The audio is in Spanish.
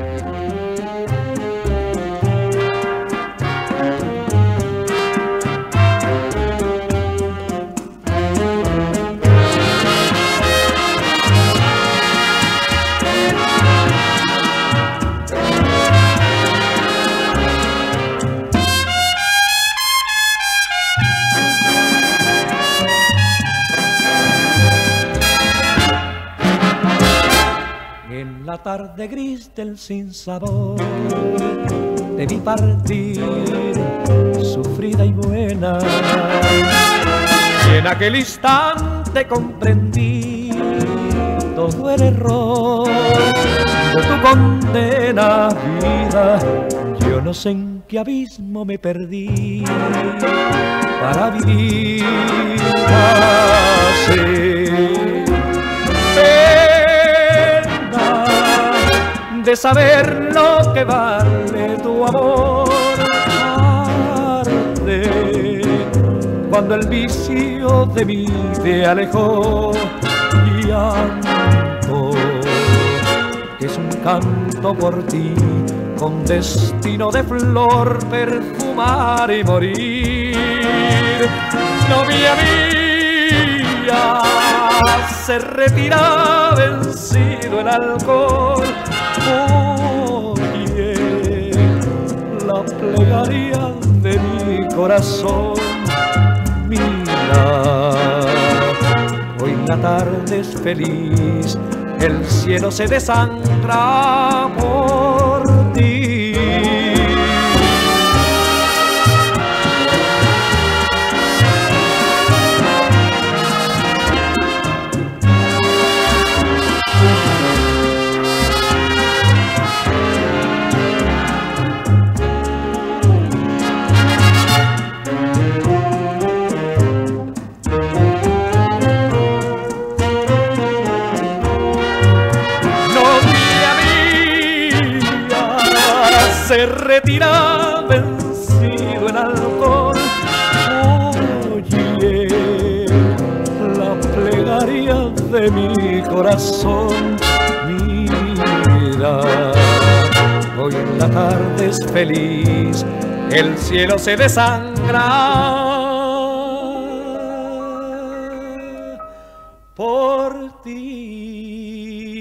En la tarde gris del sinsabor te vi partir, sufrida y buena, y en aquel instante comprendí todo el error de tu condena, vida. Yo no sé en qué abismo me perdí para vivir así. De saber lo que vale tu amor, arde cuando el vicio de mí te alejó. Llanto, que es un canto por ti, con destino de flor, perfumar y morir. Novia mía, se retira vencido el alcohol. Oye la plegaria de mi corazón. Mira, hoy la tarde es feliz, el cielo se desangra por ti. Se retira vencido el alcohol. Oye la plegaria de mi corazón. Mira, hoy la tarde es feliz, el cielo se desangra por ti.